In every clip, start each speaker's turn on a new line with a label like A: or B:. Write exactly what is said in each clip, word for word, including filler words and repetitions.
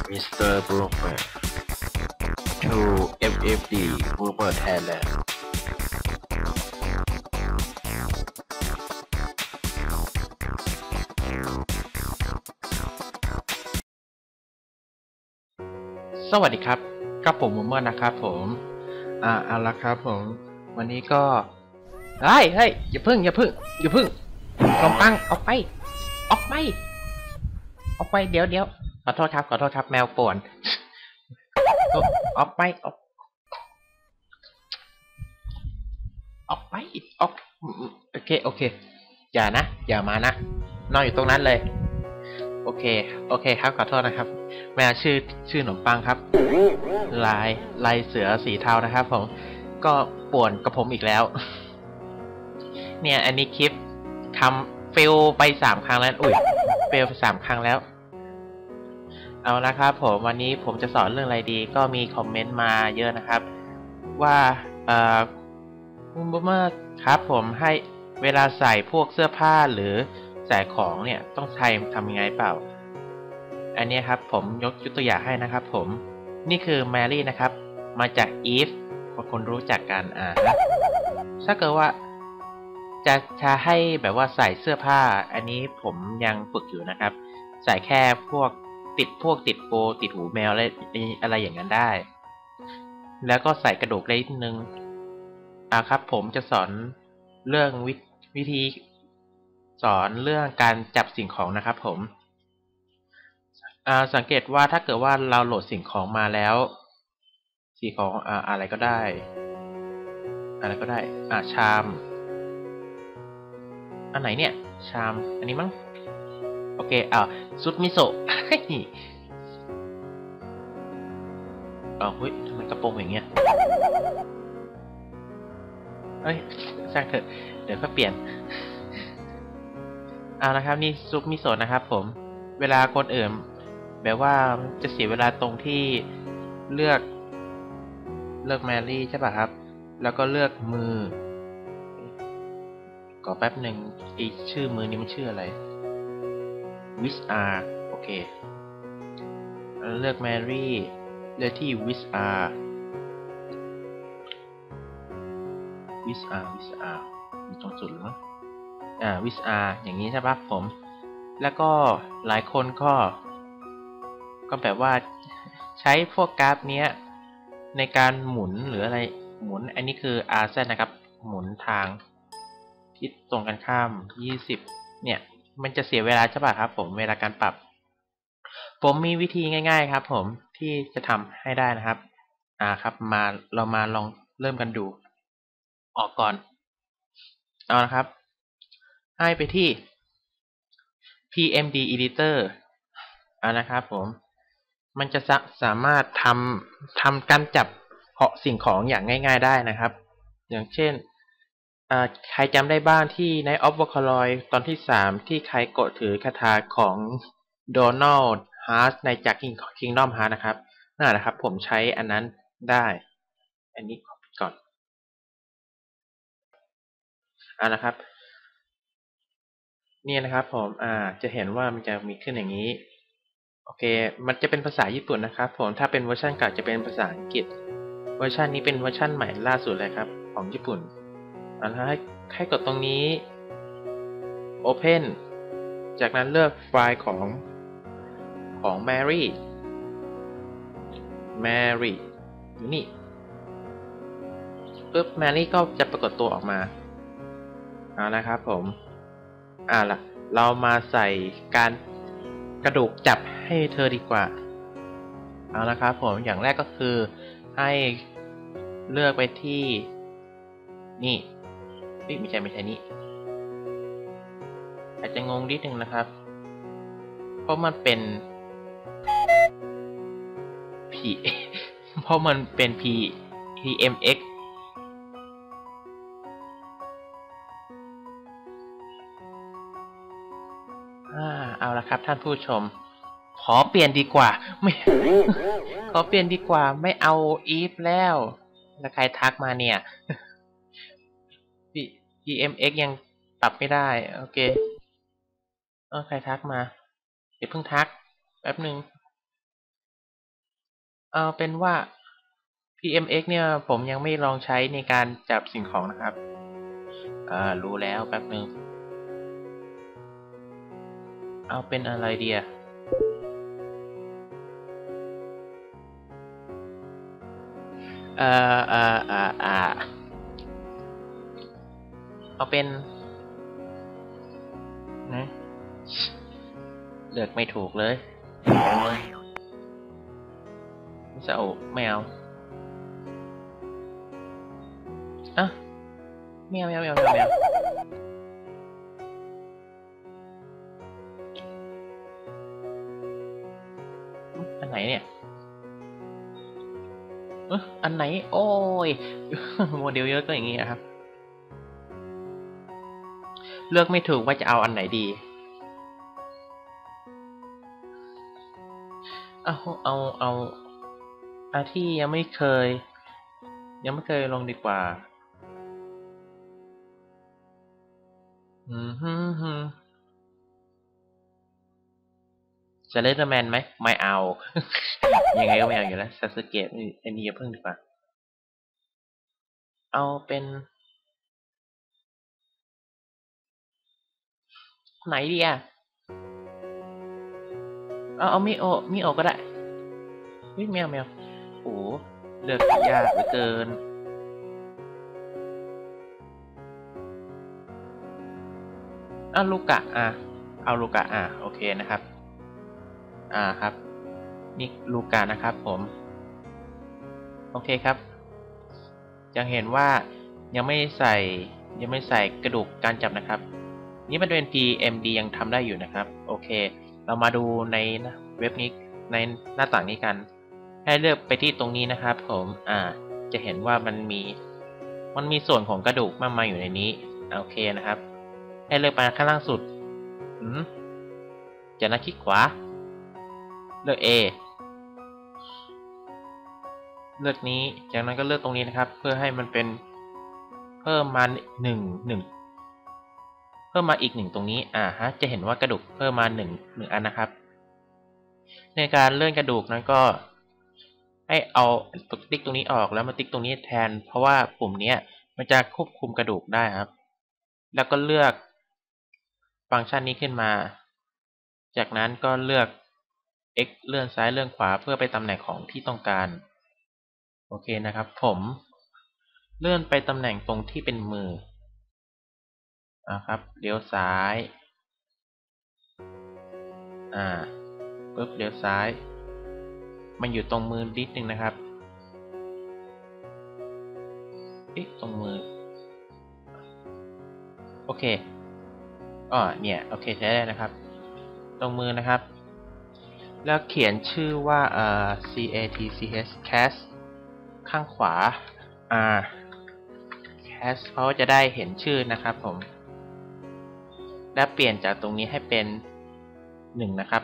A: มิสเตอร์บรูเมอร์ to เอฟ เอฟ ดี Boomer Thailand
B: สวัสดีครับกับผมมูเมอร์นะครับผมอ่าเอาละครับผมวันนี้ก็เฮ้ยเฮ้ยอย่าพึ่งอย่าพึ่งอย่าพึ่งขนมปังออกไปออกไปออกไปเดี๋ยวเดี๋ยวขอโทษครับขอโทษครับแมวป่วนออกไปออกออกไปออกโอเคโอเคอย่านะอย่ามานะนอนอยู่ตรงนั้นเลยโอเคโอเคครับขอโทษนะครับแมวชื่อชื่อขนมปังครับลายลายเสือสีเทานะครับผมก็ป่วนกับผมอีกแล้วเนี่ยอันนี้คลิปทำเฟลไปสามครั้งแล้วอุ้ยเฟลไปสามครั้งแล้วเอาละครับผมวันนี้ผมจะสอนเรื่องอะไรดีก็มีคอมเมนต์มาเยอะนะครับว่าเอ่อคุณบูมเมอร์ครับผมให้เวลาใส่พวกเสื้อผ้าหรือใส่ของเนี่ยต้องใช้ทำยังไงเปล่าอันนี้ครับผมยกตัวอย่างให้นะครับผมนี่คือแมรี่นะครับมาจากอีฟคนรู้จักกันอ่าถ้าเกิดว่าจะจะให้แบบว่าใส่เสื้อผ้าอันนี้ผมยังฝึกอยู่นะครับใส่แค่พวกติดพวกติดโบติดหูแมวอะไรอะไรอย่างนั้นได้แล้วก็ใส่กระดูกเล็กนิดนึงอ่าครับผมจะสอนเรื่องววิธีสอนเรื่องการจับสิ่งของนะครับผมอ่าสังเกตว่าถ้าเกิดว่าเราโหลดสิ่งของมาแล้วสิ่งของอ่าอะไรก็ได้อะไรก็ได้อ่าชามอันไหนเนี่ยชามอันนี้มั้งโอเคอ่าซุปมิโซะอ๋อเฮ้ยทำไมกระโปรงอย่างเงี้ยเฮ้ยช่างเถอะเดี๋ยวก็เปลี่ยนเอานะครับนี่ซุปมิโซะนะครับผมเวลาคนอื่นแบบว่าจะเสียเวลาตรงที่เลือกเลือกแมรี่ใช่ป่ะครับแล้วก็เลือกมือก็แป๊บหนึ่งไอชื่อมือนี้มันชื่ออะไรวิสอาร์โอเคเลือกแมรี่เลือกที่วิสอาร์วิสอาร์วิสอาร์มีตรงสุดหรือมั้งอ่าวิสอาร์อย่างนี้ใช่ป่ะผมแล้วก็หลายคนก็ก็แบบว่าใช้พวกกราฟเนี้ยในการหมุนหรืออะไรหมุนอันนี้คือ อาร์ แซด นะครับหมุนทางทิศตรงกันข้ามยี่สิบเนี่ยมันจะเสียเวลาใช่ป่ะครับผมเวลาการปรับผมมีวิธีง่ายๆครับผมที่จะทำให้ได้นะครับอ่าครับมาเรามาลองเริ่มกันดูออกก่อนเอานะครับให้ไปที่ พี เอ็ม ดี Editor เอานะครับผมมันจะสาสามารถทำทำการจับเพาะสิ่งของอย่างง่ายๆได้นะครับอย่างเช่นใครจำได้บ้างที่ใน Night of Valkyrie ตอนที่สามที่ใครกดถือคาถาของโดนัลด์ฮาร์สในจาก Kingdom Hearts นะครับนั่นแหละครับผมใช้อันนั้นได้อันนี้ก่อนอ่านะครับนี่นะครับผมอ่าจะเห็นว่ามันจะมีขึ้นอย่างนี้โอเคมันจะเป็นภาษาญี่ปุ่นนะครับผมถ้าเป็นเวอร์ชันเก่าจะเป็นภาษาอังกฤษเวอร์ชันนี้เป็นเวอร์ชันใหม่ล่าสุดเลยครับของญี่ปุ่นอ่าให้ให้กดตรงนี้ Open จากนั้นเลือกไฟล์ของของ Mary Mary อยู่นี่ปึ๊บ Mary ก็จะปรากฏตัวออกมาเอานะครับผมอ่าล่ะเรามาใส่การกระดูกจับให้เธอดีกว่าเอาละครับผมอย่างแรกก็คือให้เลือกไปที่นี่ไม่ใช่ไม่ใช่นี่อาจจะงงนิดนึงนะครับเพราะมันเป็น P เพราะมันเป็น P พี เอ็ม เอ็กซ์ อ่าเอาละครับท่านผู้ชมขอเปลี่ยนดีกว่าไม่ ขอเปลี่ยนดีกว่าไม่เอาอีฟแล้วแล้วใครทักมาเนี่ย พี เอ็ม เอ็กซ์ ยังปรับไม่ได้โอเคเออใครทักมาเดี๋ยวเพิ่งทักแป๊บนึงเอาเป็นว่า พี เอ็ม เอ็กซ์ เนี่ยผมยังไม่ลองใช้ในการจับสิ่งของนะครับอ่ารู้แล้วแป๊บนึงเอาเป็นอะไรดีอะเอ่ออ่าอ่าอ่าเอาเป็นนะเลือกไม่ถูกเลยไม่จะเอาไม่เอาอ่ะไม่เอาไม่เอาไม่เอาไม่เอาอันไหนเนี่ยเอออันไหนโอ้ย โมเดลเยอะก็อย่างงี้นะครับเลือกไม่ถูกว่าจะเอาอันไหนดีเอาเอาเอาอาที่ยังไม่เคยยังไม่เคยลงดีกว่าอืมฮึฮึจะเล่นแมนไหมไม่เอา ยังไงก็ไม่เอาอยู่แล้วซาสึเกะอันนี้อย่าเพิ่งดีกว่าเอาเป็นไหนดีอ่ะเอาเอามิโอมิโอก็ได้เฮ้ยแมวแมวโอ้เลือกยากเหลือเกินเอาลูกะอ่ะเอาลูกะอ่ะโอเคนะครับอ่าครับนี่ลูกะนะครับผมโอเคครับยังเห็นว่ายังไม่ใส่ยังไม่ใส่กระดูกการจับนะครับนี่มันเป็น พี เอ็ม ดี ยังทำได้อยู่นะครับโอเคเรามาดูในเว็บนี้ในหน้าต่างนี้กันให้เลือกไปที่ตรงนี้นะครับผมอ่าจะเห็นว่ามันมีมันมีส่วนของกระดูกมากมายอยู่ในนี้โอเคนะครับให้เลือกไปข้างล่างสุดอืมจากนั้นคลิกขวาเลือก A เลือกนี้จากนั้นก็เลือกตรงนี้นะครับเพื่อให้มันเป็นเพิ่มมาหนึ่งหนึ่งเพิ่มมาอีกหนึ่งตรงนี้อ่าฮะจะเห็นว่ากระดูกเพิ่มมาหนึ่งหนึ่งอันนะครับในการเลื่อนกระดูกนั้นก็ให้เอาติ๊กตรงนี้ออกแล้วมาติ๊กตรงนี้แทนเพราะว่าปุ่มนี้มันจะควบคุมกระดูกได้ครับแล้วก็เลือกฟังก์ชันนี้ขึ้นมาจากนั้นก็เลือก X เลื่อนซ้ายเลื่อนขวาเพื่อไปตำแหน่งของที่ต้องการโอเคนะครับผมเลื่อนไปตำแหน่งตรงที่เป็นมืออ่าครับเลี้ยวซ้ายอ่าปุ๊บเลี้ยวซ้ายมันอยู่ตรงมือนิดนึงนะครับเอ๊ะตรงมือโอเคอ๋อเนี่ยโอเคใช้ได้นะครับตรงมือนะครับแล้วเขียนชื่อว่าเอ่อ C A T C H cast ข้างขวาอ่า cast เพราะจะได้เห็นชื่อนะครับผมและเปลี่ยนจากตรงนี้ให้เป็นหนึ่งนะครับ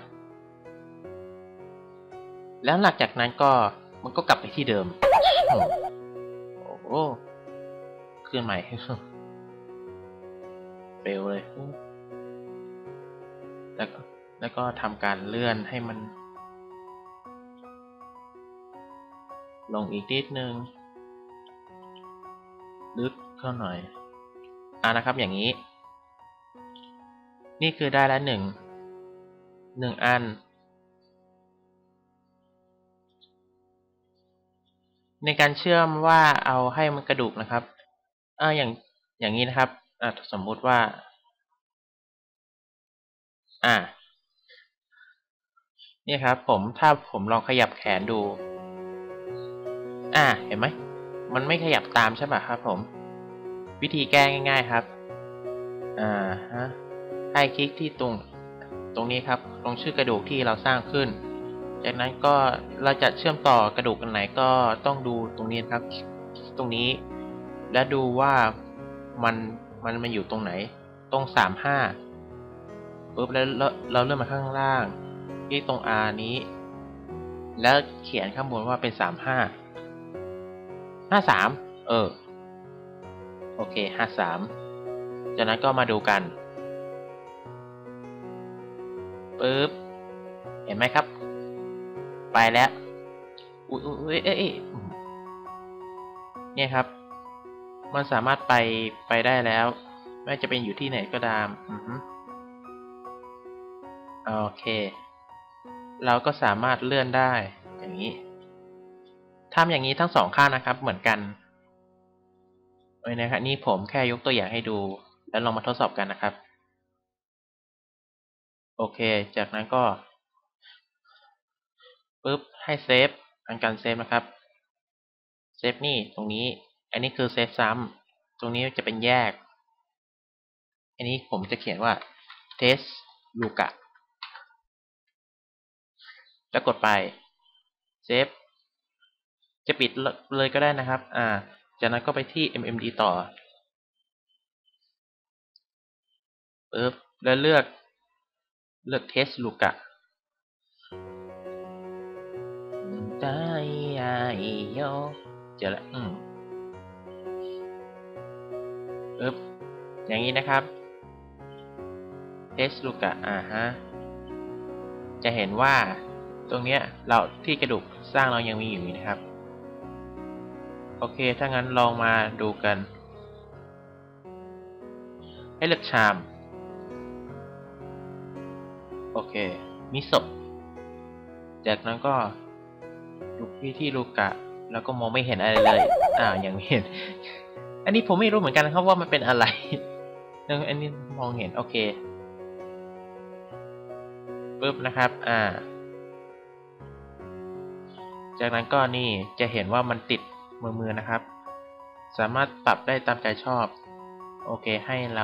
B: แล้วหลังจากนั้นก็มันก็กลับไปที่เดิมโอ้โหขึ้นใหม่เร็วเลยแล้วก็แล้วก็ทำการเลื่อนให้มันลงอีกนิดนึงลึกเข้าหน่อยอ่านะครับอย่างนี้นี่คือได้แล้วหนึ่งหนึ่งอันในการเชื่อมว่าเอาให้มันกระดูกนะครับอ่าอย่างอย่างนี้นะครับอ่าสมมุติว่าอ่านี่ครับผมถ้าผมลองขยับแขนดูอ่าเห็นไหมมันไม่ขยับตามใช่ไหมครับผมวิธีแก้ง่ายๆครับอ่าฮะให้คลิกที่ตรงตรงนี้ครับตรงชื่อกระดูกที่เราสร้างขึ้นจากนั้นก็เราจะเชื่อมต่อกระดูกอันไหนก็ต้องดูตรงนี้ครับตรงนี้และดูว่ามันมันมันอยู่ตรงไหนตรงสามห้าปุ๊บแล้วเราเลื่อนมาข้างล่างที่ตรง R นี้แล้วเขียนข้างบนว่าเป็นสามห้าห้าสามเออโอเคห้าสามจากนั้นก็มาดูกันปึ๊บเห็นไหมครับไปแล้วอุ้ยอุ้ยเอ้ยเนี่ยครับมันสามารถไปไปได้แล้วไม่ว่าจะเป็นอยู่ที่ไหนก็ตามอือฮึโอเคเราก็สามารถเลื่อนได้อย่างนี้ทำอย่างนี้ทั้งสองข้างนะครับเหมือนกันเลยนะครับนี่ผมแค่ยกตัวอย่างให้ดูแล้วลองมาทดสอบกันนะครับโอเคจากนั้นก็ปึ๊บให้เซฟทำการเซฟนะครับเซฟนี่ตรงนี้อันนี้คือเซฟซ้ำตรงนี้จะเป็นแยกอันนี้ผมจะเขียนว่า test luca แล้วกดไปเซฟจะปิดเลยก็ได้นะครับอ่าจากนั้นก็ไปที่ เอ็ม เอ็ม ดี ต่อปึ๊บแล้วเลือกเลือก test luca ได้โยเจอแล้วอืมปึ๊บอย่างนี้นะครับ test luca อ่าฮะจะเห็นว่าตรงเนี้ยเราที่กระดูกสร้างเรายังมีอยู่นะครับโอเคถ้างั้นลองมาดูกันให้เลือกชามโอเคมิโซะจากนั้นก็ดูที่ที่ลูกะแล้วก็มองไม่เห็นอะไรเลยอ้าวยังไม่เห็นอันนี้ผมไม่รู้เหมือนกันนะครับว่ามันเป็นอะไรอันนี้มองเห็นโอเคปึ๊บนะครับอ่าจากนั้นก็นี่จะเห็นว่ามันติดมือมือนะครับสามารถปรับได้ตามใจชอบโอเคให้เรา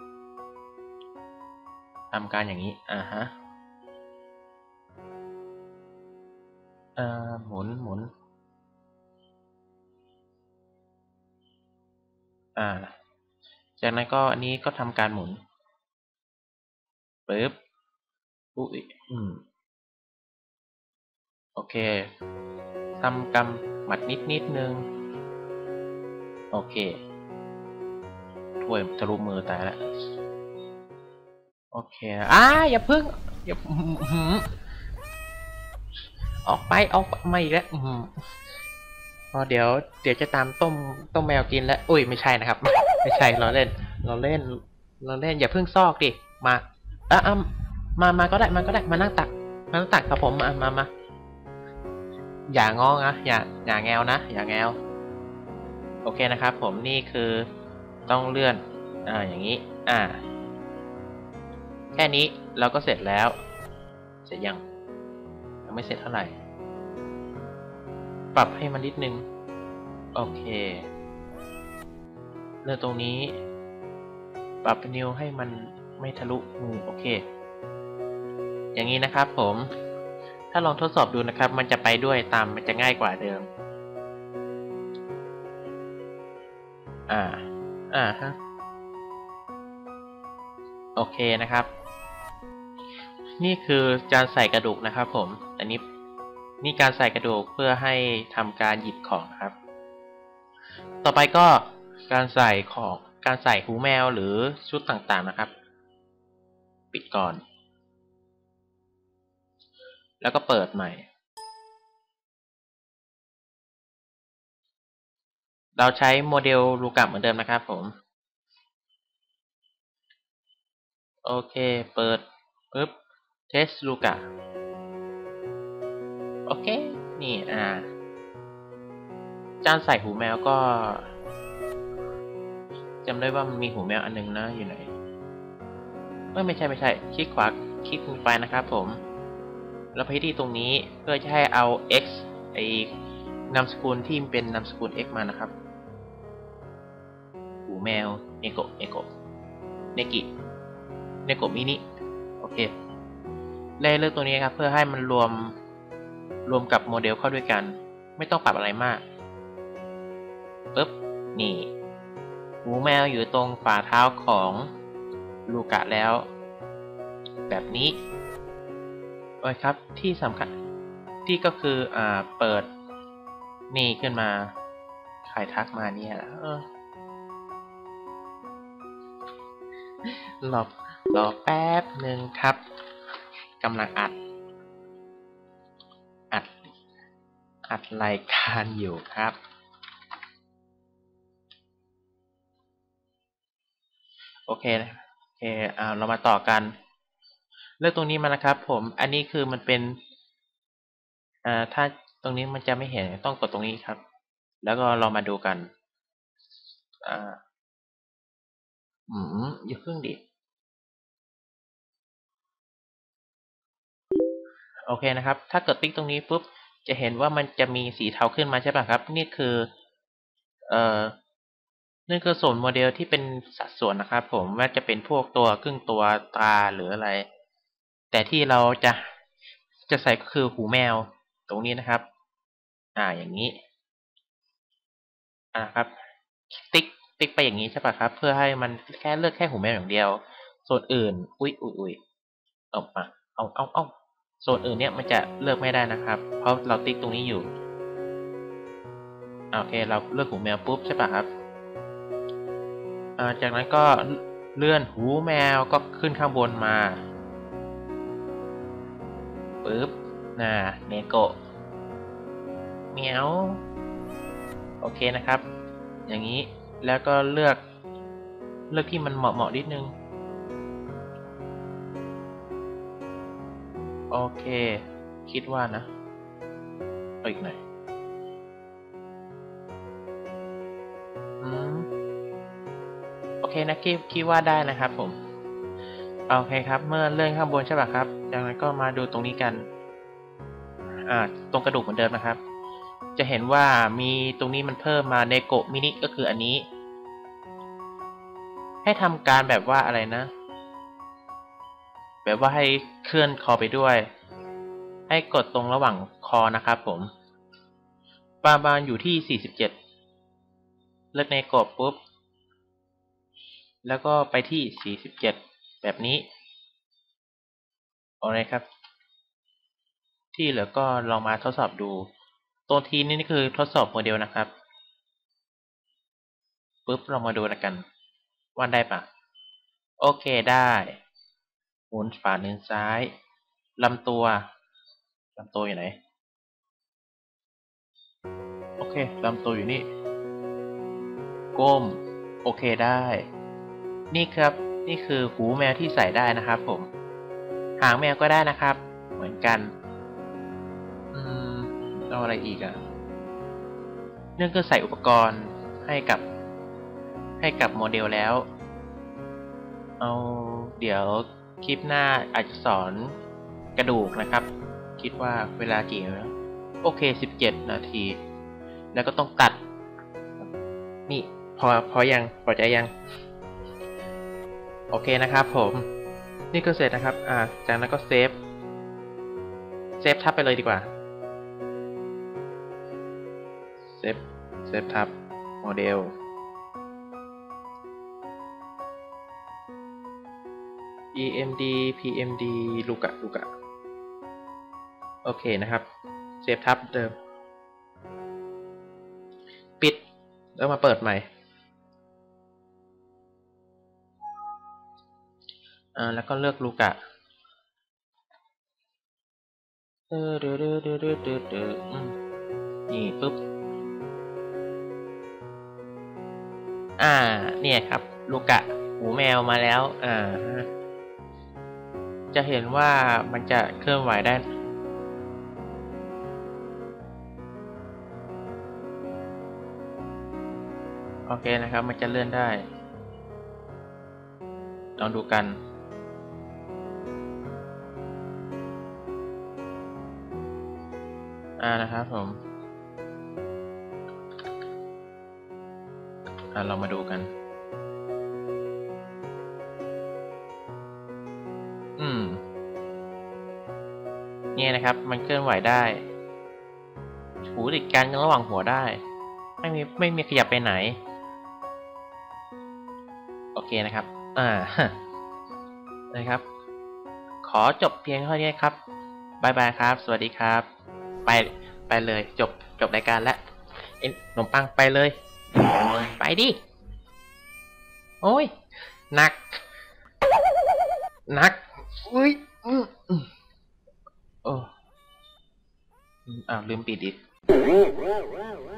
B: ทำการอย่างนี้อ่าฮะเอ่อหมุนหมุนอ่าจากนั้นก็อันนี้ก็ทำการหมุนปึ๊บอุ้ยอืมโอเคทำกำหมัดนิดนิดนึงโอเคถ้วยทะลุมือตายแล้วโอเคอ่าอย่าพึ่งอย่าออกไปออกไม่อีกแล้วพอเดี๋ยวเดี๋ยวจะตามต้มต้มแมวกินแล้วอุ้ยไม่ใช่นะครับไม่ใช่เราเล่นเราเล่นเราเล่นอย่าพึ่งซอกดิมาอ่ะมามาก็ได้มาก็ได้มานั่งตักมานั่งตักกับผมมามามาอย่างอนะอย่าอย่างแงวนะอย่างแงวโอเคนะครับผมนี่คือต้องเลื่อนอ่าอย่างนี้อ่าแค่นี้เราก็เสร็จแล้วเสร็จยังยังไม่เสร็จเท่าไหร่ปรับให้มันนิดนึงโอเคเลื่อนตรงนี้ปรับนิ้วให้มันไม่ทะลุมือโอเคอย่างนี้นะครับผมถ้าลองทดสอบดูนะครับมันจะไปด้วยตามมันจะง่ายกว่าเดิมอ่าอ่าฮะโอเคนะครับนี่คือการใส่กระดูกนะครับผมอันนี้นี่การใส่กระดูกเพื่อให้ทำการหยิบของครับต่อไปก็การใส่ของการใส่หูแมวหรือชุดต่างๆนะครับปิดก่อนแล้วก็เปิดใหม่เราใช้โมเดลลูกะเหมือนเดิมนะครับผมโอเคเปิดปึ๊บเทสลูกะโอเคนี่อ่าจานใส่หูแมวก็จำได้ว่ามันมีหูแมวอันนึงนะอยู่ไหนไม่ไม่ใช่ไม่ใช่คลิกขวาคลิกลงไปนะครับผมแล้วไปที่ตรงนี้เพื่อจะให้เอา x ไอ้นามสกุลที่เป็นนามสกุล x มานะครับหูแมวเนโกะเนโกะเนกิเนโกะมินิโอเคเลยเลือกตัวนี้ครับเพื่อให้มันรวมรวมกับโมเดลเข้าด้วยกันไม่ต้องปรับอะไรมากปึ๊บนี่หูแมวอยู่ตรงฝ่าเท้าของลูกะแล้วแบบนี้โอ้ยครับที่สำคัญที่ก็คืออ่าเปิดนี่ขึ้นมาใครทักมาเนี่ยแหละรอรอแป๊บหนึ่งครับกำลังอัดอัดอัดรายการอยู่ครับโอเคนะโอเคอ่าเรามาต่อกันเลือกตรงนี้มานะครับผมอันนี้คือมันเป็นอ่าถ้าตรงนี้มันจะไม่เห็นต้องกดตรงนี้ครับ แล้วก็เรามาดูกันอ่าอืมอย่าเพิ่งดิโอเคนะครับ ถ้าเกิดติ๊กตรงนี้ปุ๊บจะเห็นว่ามันจะมีสีเทาขึ้นมาใช่ป่ะครับนี่คือเอ่อนี่คือส่วนโมเดลที่เป็นสัดส่วนนะครับผมว่าจะเป็นพวกตัวครึ่งตัวตาหรืออะไรแต่ที่เราจะจะใส่ก็คือหูแมวตรงนี้นะครับอ่าอย่างนี้อ่าครับติ๊กติ๊กไปอย่างนี้ใช่ป่ะครับเพื่อให้มันแค่เลือกแค่หูแมวอย่างเดียวส่วนอื่นอุ๊ยอุ๊ยอุ๊ยเอามาเอาเอาเอาส่วนอื่นเนี่ยมันจะเลือกไม่ได้นะครับเพราะเราติ๊กตรงนี้อยู่โอเคเราเลือกหูแมวปุ๊บใช่ป่ะครับอ่าจากนั้นก็เลื่อนหูแมวก็ขึ้นข้างบนมาปึ๊บน่ะเนโกะเมียวโอเคนะครับอย่างนี้แล้วก็เลือกเลือกที่มันเหมาะเหมาะนิดนึงโอเคคิดว่านะเอาอีกหน่อยอืมโอเคนะคิดคิดว่าได้นะครับผมโอเคครับเมื่อเลื่อนข้างบนใช่ป่ะครับจากนั้นก็มาดูตรงนี้กันอ่าตรงกระดูกเหมือนเดิมนะครับจะเห็นว่ามีตรงนี้มันเพิ่มมาเนโกะมินิก็คืออันนี้ให้ทำการแบบว่าอะไรนะแบบว่าให้เคลื่อนคอไปด้วยให้กดตรงระหว่างคอนะครับผมประมาณอยู่ที่สี่สิบเจ็ดเลือกเนโกะปุ๊บแล้วก็ไปที่สี่สิบเจ็ดแบบนี้โอเคครับที่เหลือก็ลองมาทดสอบดูตัวทีนี้นี่คือทดสอบโมเดลนะครับปุ๊บเรามาดูกันว่าได้ปะโอเคได้หมุนขวาหนึ่งซ้ายลำตัวลำตัวอยู่ไหนโอเคลำตัวอยู่นี่ก้มโอเคได้นี่ครับนี่คือหูแมวที่ใส่ได้นะครับผมหางแมวก็ได้นะครับเหมือนกันอืมเอาอะไรอีกอะเรื่องก็ใส่อุปกรณ์ให้กับให้กับโมเดลแล้วเอาเดี๋ยวคลิปหน้าอาจจะสอนกระดูกนะครับคิดว่าเวลากี่นะโอเคสิบเจ็ดนาทีแล้วก็ต้องตัดนี่พอพอยังพอใจยังโอเคนะครับผมนี่ก็เสร็จนะครับอ่าจากนั้นก็เซฟเซฟทับไปเลยดีกว่าเซฟเซฟทับโมเดล อี เอ็ม ดี พี เอ็ม ดี ลูกะลูกะโอเคนะครับเซฟทับเดิมปิดแล้วมาเปิดใหม่อ่าแล้วก็เลือกลูกะเดอเดอเดอเดอเดอเดอเดออืมนี่ปุ๊บอ่าเนี่ยครับลูกะหูแมวมาแล้วอ่าจะเห็นว่ามันจะเคลื่อนไหวได้โอเคนะครับมันจะเลื่อนได้ลองดูกันอ่านะครับผมอ่าเรามาดูกันอืมเนี่ยนะครับมันเคลื่อนไหวได้หูติดกันระหว่างหัวได้ไม่มีไม่มีขยับไปไหนโอเคนะครับอ่านะครับขอจบเพียงเท่านี้ครับบายบายครับสวัสดีครับไปไปเลยจบจบรายการแล้วเอ็นขนมปังไปเลยไปดิโอ้ยหนักหนักอุ้ยอืมอืมโอ้อ้าวลืมปิดอีก
A: Wow, wow, wow.